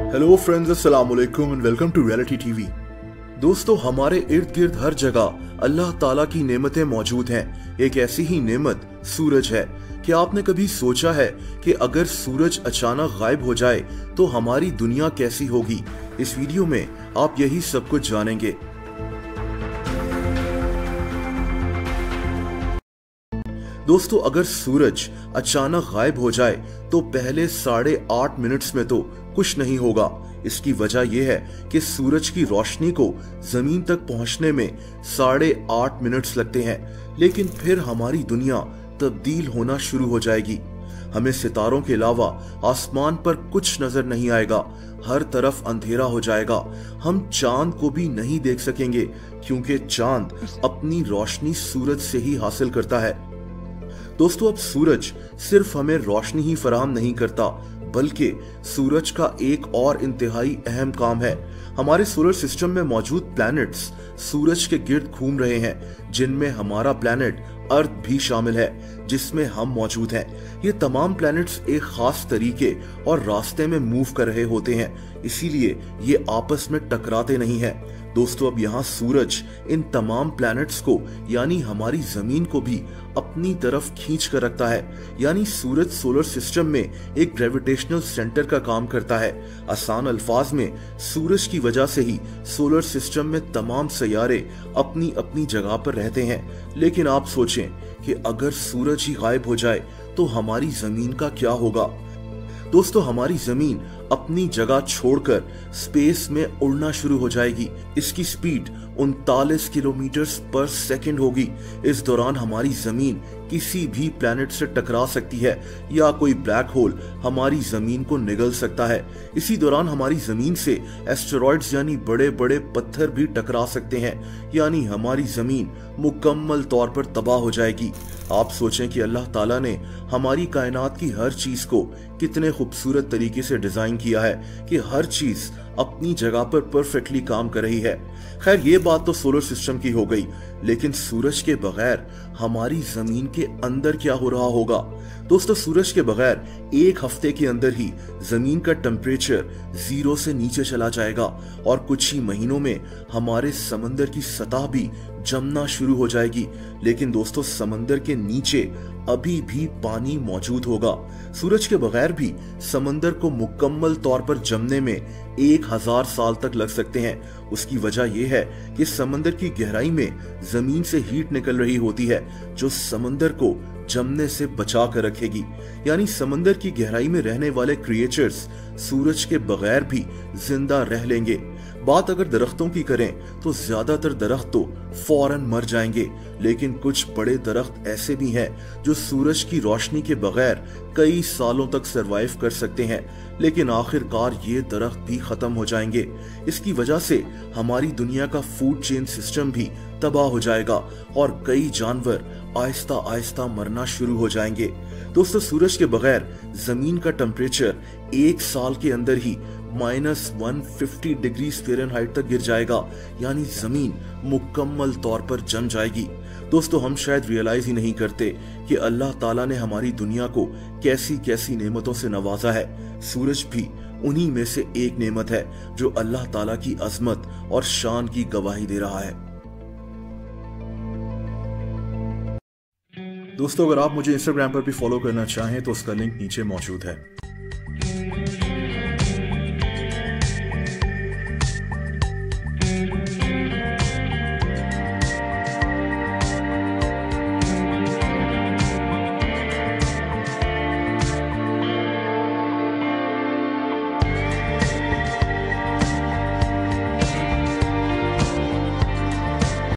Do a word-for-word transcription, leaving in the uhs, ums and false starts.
Hello friends, अस्सलाम वालेकुम and welcome to reality TV. दोस्तों, हमारे इर्द गिर्द हर जगह अल्लाह ताला की नेमतें मौजूद हैं। एक ऐसी ही नेमत सूरज है। क्या आपने कभी सोचा है कि अगर सूरज अचानक गायब हो जाए तो हमारी दुनिया कैसी होगी? इस वीडियो में आप यही सब कुछ जानेंगे। दोस्तों, अगर सूरज अचानक गायब हो जाए तो पहले साढ़े आठ मिनट्स में तो कुछ नहीं होगा। इसकी वजह यह है कि सूरज की रोशनी को जमीन तक पहुंचने में साढ़े आठ मिनट्स लगते हैं, लेकिन फिर हमारी दुनिया तब्दील होना शुरू हो जाएगी। हमें सितारों के अलावा आसमान पर कुछ नजर नहीं आएगा। हर तरफ अंधेरा हो जाएगा। हम चांद को भी नहीं देख सकेंगे, क्योंकि चांद अपनी रोशनी सूरज से ही हासिल करता है। दोस्तों, अब सूरज सिर्फ हमें रोशनी ही फराहम नहीं करता, बल्कि सूरज का एक और इंतहाई अहम काम है। हमारे सोलर सिस्टम में मौजूद प्लैनेट्स सूरज के गिर्द घूम रहे हैं, जिनमें हमारा प्लैनेट अर्थ भी शामिल है, जिसमें हम मौजूद हैं। ये तमाम प्लैनेट्स एक खास तरीके और रास्ते में मूव कर रहे होते हैं, इसीलिए ये आपस में टकराते नहीं हैं। दोस्तों, अब यहाँ सूरज इन तमाम प्लैनेट्स को यानी हमारी जमीन को भी अपनी तरफ खींच कर रखता है। यानी सूरज सोलर सिस्टम में एक ग्रेविटेशनल सेंटर का काम करता है। आसान अल्फाज में, सूरज की वजह से ही सोलर सिस्टम में तमाम सैयारे अपनी अपनी जगह पर रहते हैं। लेकिन आप सोचें कि अगर सूरज ही गायब हो जाए तो हमारी जमीन का क्या होगा? दोस्तों, हमारी जमीन अपनी जगह छोड़कर स्पेस में उड़ना शुरू हो जाएगी। इसकी स्पीड उनतालीस किलोमीटर पर सेकंड होगी। इस दौरान हमारी जमीन किसी भी प्लैनेट से टकरा सकती है या कोई ब्लैक होल हमारी जमीन को निगल सकता है। इसी दौरान हमारी जमीन से एस्टेरॉइड्स यानी बड़े बड़े पत्थर भी टकरा सकते हैं, यानी हमारी जमीन मुकम्मल तौर पर तबाह हो जाएगी। आप सोचें कि अल्लाह ताला ने हमारी कायनात की हर चीज को कितने खूबसूरत तरीके से डिजाइन किया है कि हर चीज अपनी जगह पर परफेक्टली काम कर रही है। खैर, ये बात तो सोलर सिस्टम की हो गई, लेकिन सूरज के बगैर हमारी जमीन के अंदर क्या हो रहा होगा? दोस्तों, सूरज के बगैर एक हफ्ते के अंदर ही जमीन का टेम्परेचर जीरो से नीचे चला जाएगा और कुछ ही महीनों में हमारे समंदर की सतह भी जमना शुरू हो जाएगी। लेकिन दोस्तों, समंदर के नीचे अभी भी पानी मौजूद होगा। सूरज के बगैर भी समंदर को मुकम्मल तौर पर जमने में एक हजार साल तक लग सकते हैं। उसकी वजह यह है कि समंदर की गहराई में जमीन से हीट निकल रही होती है, जो समंदर को जमने से बचा कर रखेगी। यानी समंदर की गहराई में रहने वाले क्रिएचर्स सूरज के बगैर भी जिंदा रह लेंगे। बात अगर दरख्तों की करें तो ज्यादातर दरख्त तो फौरन मर जाएंगे, लेकिन कुछ बड़े दरख्त ऐसे भी हैं जो सूरज की रोशनी के बगैर कई सालों तक सरवाइव कर सकते हैं, लेकिन आखिरकार ये दरख्त भी खत्म हो जाएंगे। इसकी वजह से हमारी दुनिया का फूड चेन सिस्टम भी तबाह हो जाएगा और कई जानवर आहिस्ता आहिस्ता मरना शुरू हो जाएंगे। दोस्तों, सूरज के बगैर जमीन का टेम्परेचर एक साल के अंदर ही minus one fifty degree Fahrenheit तक गिर जाएगा, यानी जमीन मुकम्मल तौर पर जम जाएगी। दोस्तों, हम शायद रियलाइज ही नहीं करते कि अल्लाह ताला ने हमारी दुनिया को कैसी कैसी नेमतों से नवाजा है। सूरज भी उन्हीं में से एक नेमत है जो अल्लाह ताला की अजमत और शान की गवाही दे रहा है। दोस्तों, अगर आप मुझे इंस्टाग्राम पर भी फॉलो करना चाहें तो उसका लिंक नीचे मौजूद है।